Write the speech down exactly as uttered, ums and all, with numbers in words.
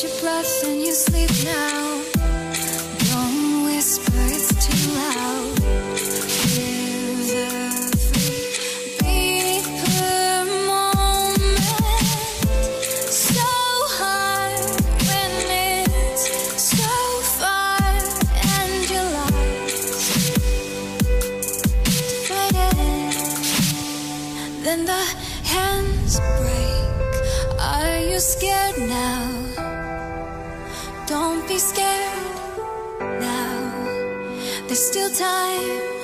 catch your breath and you sleep now. Don't whisper, it's too loud. Live every beat per moment. So hard when it's so far and you're lost. To fight it, then the hands break. Are you scared now? Don't be scared now. There's still time.